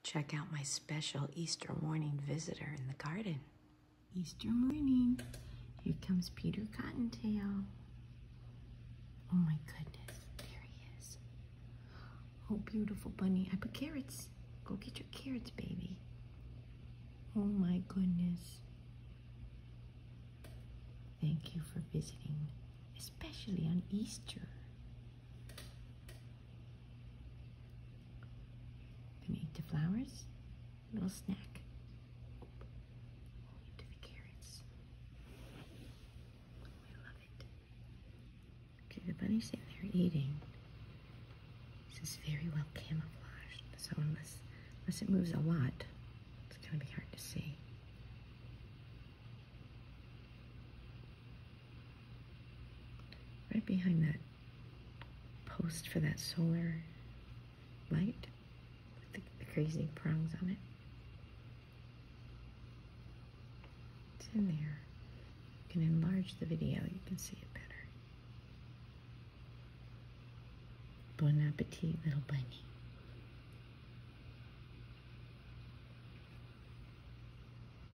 Check out my special Easter morning visitor in the garden. Easter morning. Here comes Peter Cottontail. Oh my goodness, there he is. Oh, beautiful bunny. I put carrots. Go get your carrots, baby. Oh my goodness. Thank you for visiting, especially on Easter. Gonna eat the flowers? Little snack. Oh, into the carrots. I love it. Okay, the bunny's in there eating. This is very well camouflaged, so unless it moves a lot, it's gonna be hard to see. Right behind that post for that solar light with the crazy prongs on it. It's in there. You can enlarge the video, you can see it better. Bon appetit, little bunny.